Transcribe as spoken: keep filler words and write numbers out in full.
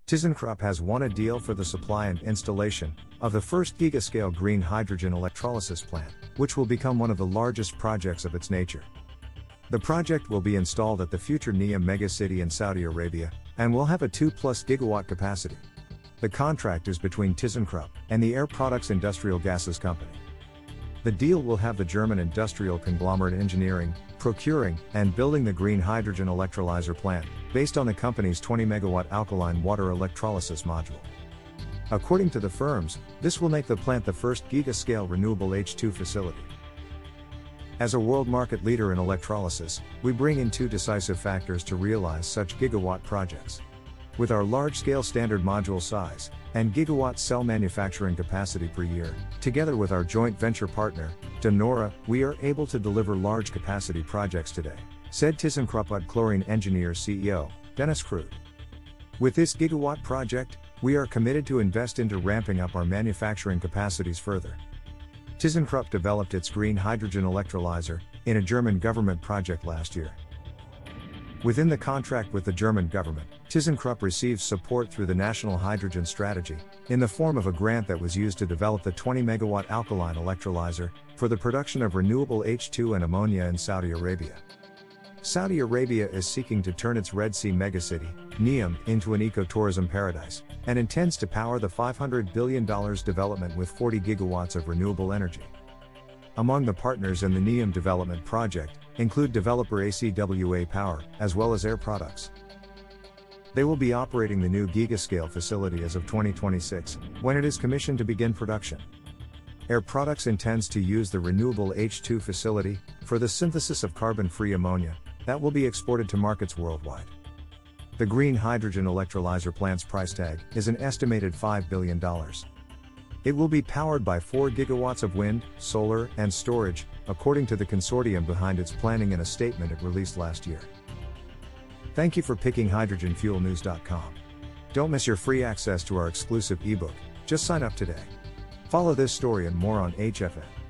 Thyssenkrupp has won a deal for the supply and installation of the first giga-scale green hydrogen electrolysis plant, which will become one of the largest projects of its nature. The project will be installed at the future Neom megacity in Saudi Arabia, and will have a two plus gigawatt capacity. The contract is between Thyssenkrupp and the Air Products Industrial Gases Company. The deal will have the German industrial conglomerate engineering, procuring, and building the green hydrogen electrolyzer plant, based on the company's twenty megawatt alkaline water electrolysis module. According to the firms, this will make the plant the first giga-scale renewable H two facility. As a world market leader in electrolysis, we bring in two decisive factors to realize such gigawatt projects. With our large-scale standard module size, and gigawatt cell manufacturing capacity per year, together with our joint venture partner, De Nora, we are able to deliver large capacity projects today, said Thyssenkrupp Chlorine Engineers C E O, Dennis Krug. With this gigawatt project, we are committed to invest into ramping up our manufacturing capacities further. Thyssenkrupp developed its green hydrogen electrolyzer in a German government project last year. Within the contract with the German government, Thyssenkrupp receives support through the National Hydrogen Strategy, in the form of a grant that was used to develop the twenty megawatt alkaline electrolyzer, for the production of renewable H two and ammonia in Saudi Arabia. Saudi Arabia is seeking to turn its Red Sea megacity, Neom, into an ecotourism paradise, and intends to power the five hundred billion dollars development with forty gigawatts of renewable energy. Among the partners in the Neom development project, include developer A C W A Power, as well as Air Products. They will be operating the new giga-scale facility as of twenty twenty-six, when it is commissioned to begin production. Air Products intends to use the renewable H two facility for the synthesis of carbon-free ammonia that will be exported to markets worldwide. The green hydrogen electrolyzer plant's price tag is an estimated five billion dollars. It will be powered by four gigawatts of wind, solar, and storage, according to the consortium behind its planning in a statement it released last year. Thank you for picking hydrogen fuel news dot com. Don't miss your free access to our exclusive ebook, just sign up today. Follow this story and more on H F N.